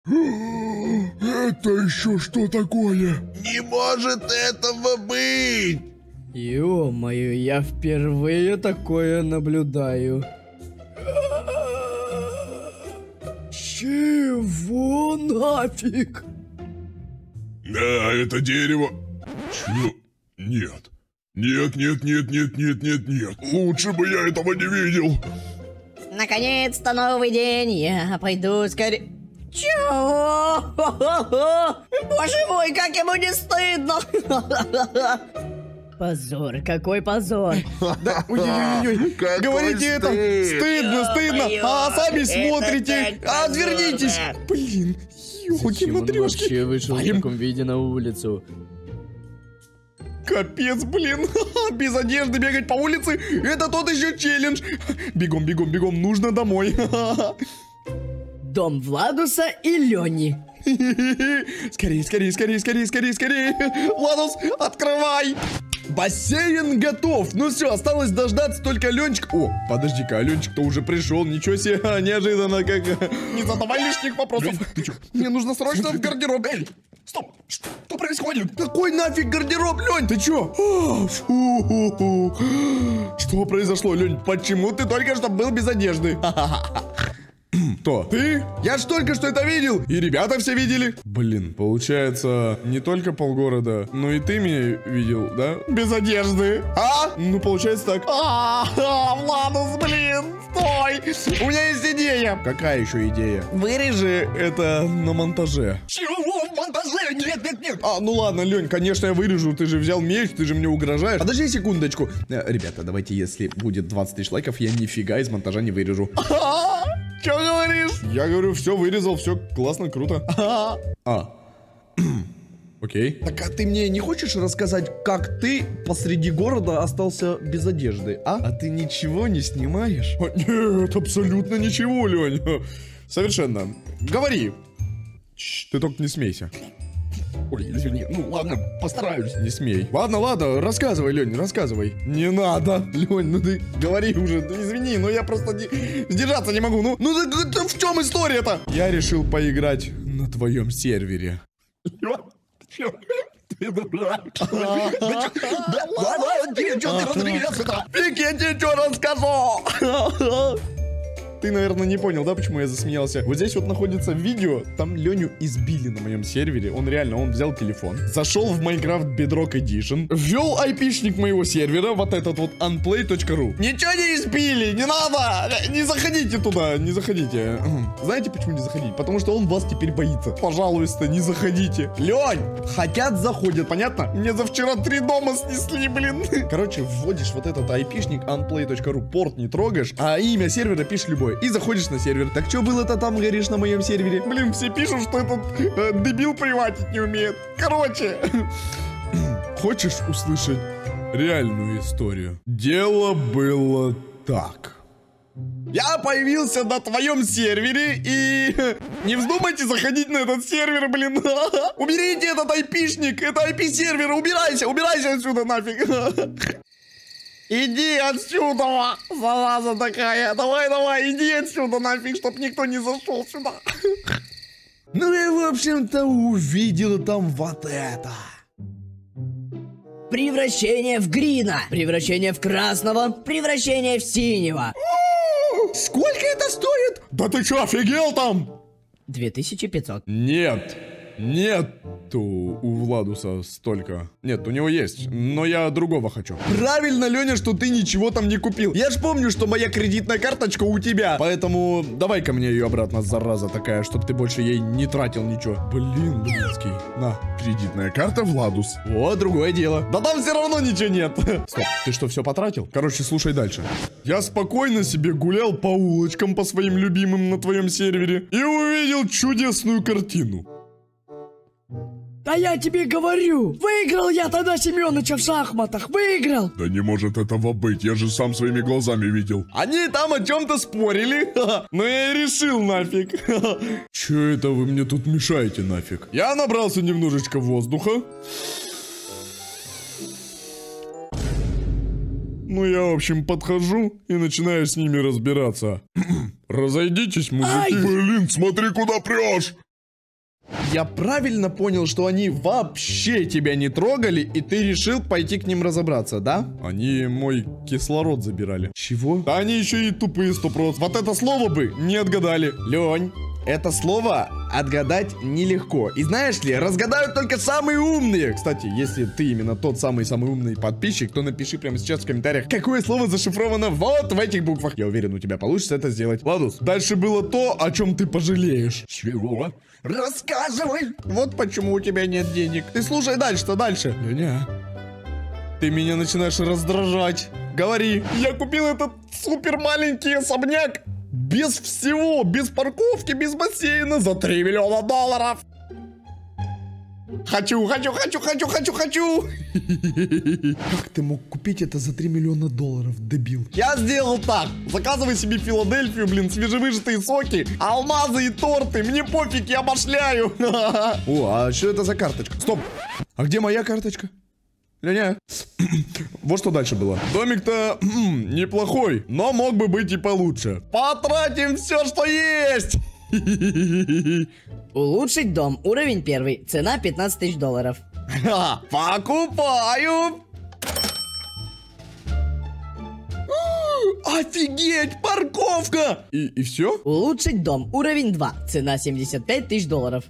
Это еще что такое? Не может этого быть! Ё-моё, я впервые такое наблюдаю. Чего нафиг? Да, это дерево. Чё? Нет. Нет. Лучше бы я этого не видел. Наконец-то новый день, я пойду скорее... Чего? Боже мой, как ему не стыдно! Позор, какой позор! Да, ой-ой-ой, говорите это! Стыдно! А сами смотрите! Отвернитесь! Блин, Зачем он ёлки-матрёшки! вообще вышел в таком виде на улицу? Капец, блин! Без одежды бегать по улице — это тот еще челлендж! Бегом, нужно домой! Дом Владуса и Лёни. Скорее! Владус, открывай! Бассейн готов! Ну все, осталось дождаться только Ленчик. О, подожди-ка, а Ленчик-то уже пришел. Ничего себе, неожиданно как. Не задавай лишних вопросов. Ты чё? Мне нужно срочно в гардероб. Эй, стоп! Что происходит? Какой нафиг гардероб, Лень? Ты чё? Фу. Что произошло, Лень? Почему ты только что был без одежды? Кто? Ты? Я ж только что это видел. И ребята все видели. Блин, получается, не только полгорода, но и ты меня видел, да? Без одежды. А? Ну, получается так. Владус, блин, стой. У меня есть идея. Какая еще идея? Вырежи это на монтаже. Чего в монтаже? Нет. А, ну ладно, Лень, конечно, я вырежу. Ты же взял меч, ты же мне угрожаешь. Подожди секундочку. Ребята, давайте, если будет 20 тысяч лайков, я нифига из монтажа не вырежу. Чё говоришь? Я говорю, все вырезал, все классно, круто. Окей. Так а ты мне не хочешь рассказать, как ты посреди города остался без одежды, а? А ты ничего не снимаешь? Нет, абсолютно ничего, Лень. Совершенно. Говори. Ты только не смейся. Ой, извини, ну ладно, постараюсь. Не смей. Ладно, рассказывай, Лень, рассказывай. Не надо, Лень, ну ты говори уже, ну извини, но я просто сдержаться не могу. Ну так в чем история-то? Я решил поиграть на твоем сервере. Я тебе что расскажу? Ты, наверное, не понял, да, почему я засмеялся? Вот здесь вот находится видео, там Леню избили на моем сервере. Он взял телефон, зашел в Minecraft Bedrock Edition, ввел айпишник моего сервера, вот этот вот unplay.ru. Ничего не избили, не надо! Не заходите туда, не заходите. Знаете, почему не заходите? Потому что он вас теперь боится. Пожалуйста, не заходите. Лень, хотят, заходят, понятно? Мне за вчера 3 дома снесли, блин. Короче, вводишь вот этот айпишник unplay.ru, порт не трогаешь, а имя сервера пишешь любое. И заходишь на сервер. Так что было-то там, говоришь, на моем сервере? Блин, все пишут, что этот дебил приватить не умеет. Короче. Хочешь услышать реальную историю? Дело было так. Я появился на твоем сервере и... Не вздумайте заходить на этот сервер, блин. Уберите этот айпишник. Это IP-сервер. Убирайся отсюда нафиг. Иди отсюда, зараза такая. Давай, иди отсюда нафиг, чтоб никто не зашел сюда. Ну и, в общем-то, увидел там вот это. Превращение в Грина. Превращение в Красного. Превращение в Синего. Сколько это стоит? Да ты что, офигел там? 2500. Нету у Владуса столько. Нет, у него есть, но я другого хочу. Правильно, Леня, что ты ничего там не купил. Я ж помню, что моя кредитная карточка у тебя. Поэтому давай-ка мне ее обратно, зараза такая, чтобы ты больше ей не тратил ничего. Блин, блинский. На, кредитная карта Владус. Вот, другое дело. Да там все равно ничего нет. Стоп, ты что, все потратил? Короче, слушай дальше. Я спокойно себе гулял по улочкам по своим любимым на твоем сервере и увидел чудесную картину. Да я тебе говорю, выиграл я тогда Семёныча в шахматах, выиграл. Да не может этого быть, я же сам своими глазами видел. Они там о чем-то спорили, но я и решил нафиг. Че это вы мне тут мешаете нафиг? Я набрался немножечко воздуха. Ну я, в общем, подхожу и начинаю с ними разбираться. Разойдитесь, мужики. Блин, смотри, куда прешь. Я правильно понял, что они вообще тебя не трогали, и ты решил пойти к ним разобраться, да? Они мой кислород забирали. Чего? Да они еще и тупые 100%. Вот это слово бы не отгадали. Лень, это слово отгадать нелегко. И знаешь ли, разгадают только самые умные. Кстати, если ты именно тот самый умный подписчик, то напиши прямо сейчас в комментариях, какое слово зашифровано вот в этих буквах. Я уверен, у тебя получится это сделать. Ладус, дальше было то, о чем ты пожалеешь. Чего? Рассказывай. Вот почему у тебя нет денег. Ты слушай дальше-то дальше. Леня, ты меня начинаешь раздражать. Говори. Я купил этот супер маленький особняк. Без всего, без парковки, без бассейна за $3 миллиона. Хочу. Как ты мог купить это за $3 миллиона, дебил? Я сделал так. Заказывай себе Филадельфию, блин, свежевыжатые соки, алмазы и торты. Мне пофиг, я башляю. О, а что это за карточка? Стоп. А где моя карточка? Леня. Вот что дальше было. Домик-то неплохой, но мог бы быть и получше. Потратим все, что есть. Улучшить дом. Уровень 1. Цена $15 000. Покупаю. Офигеть, парковка. И все? Улучшить дом. Уровень 2. Цена $75 000.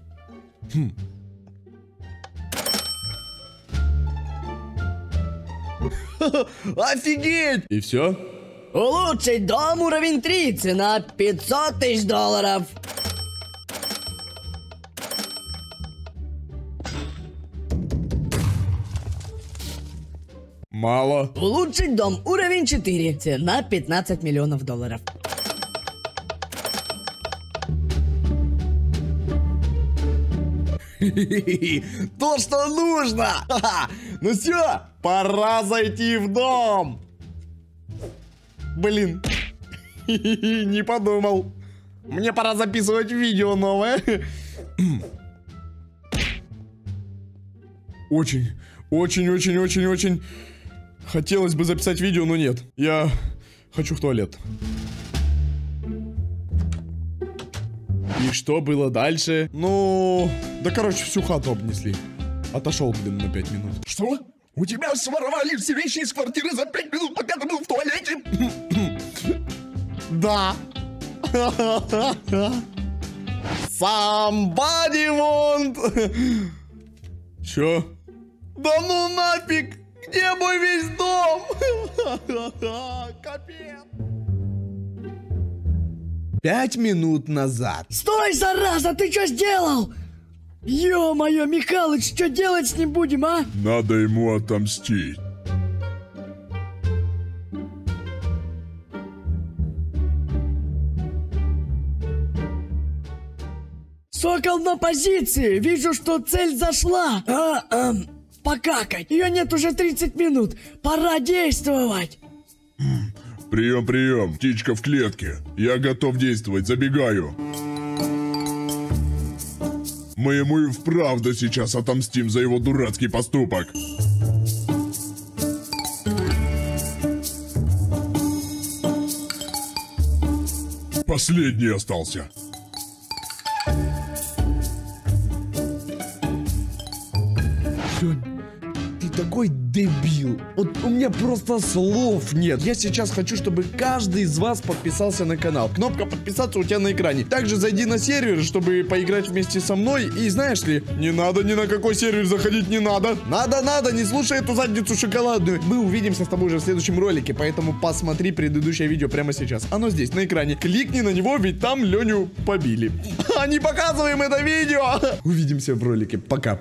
Офигеть! И все? Улучшить дом. Уровень 3. Цена $500 000. Мало. Улучшить дом. Уровень 4. Цена $15 миллионов. То, что нужно! Ну все, пора зайти в дом! Блин, не подумал. Мне пора записывать видео новое. Очень хотелось бы записать видео, но нет. Я хочу в туалет. И что было дальше? Ну, да короче, всю хату обнесли. Отошел, блин, на 5 минут. Что? У тебя своровали все вещи из квартиры за 5 минут, пока ты был в туалете? Да. Somebody want. Чё? Да ну нафиг! Где мой весь дом? Капец. 5 минут назад. Стой, зараза, ты что сделал? Ё-моё, Михалыч, что делать с ним будем, а? Надо ему отомстить. Сокол на позиции. Вижу, что цель зашла. Покакать. Ее нет уже 30 минут. Пора действовать. Прием, птичка в клетке. Я готов действовать, забегаю. Мы ему и вправду сейчас отомстим за его дурацкий поступок. Последний остался. Лёнь, ты такой дебил. Вот у меня просто слов нет. Я сейчас хочу, чтобы каждый из вас подписался на канал. Кнопка подписаться у тебя на экране. Также зайди на сервер, чтобы поиграть вместе со мной. И знаешь ли, не надо ни на какой сервер заходить, не надо. Надо, не слушай эту задницу шоколадную. Мы увидимся с тобой уже в следующем ролике, поэтому посмотри предыдущее видео прямо сейчас. Оно здесь, на экране. Кликни на него, ведь там Леню побили. А не показываем это видео. Увидимся в ролике. Пока.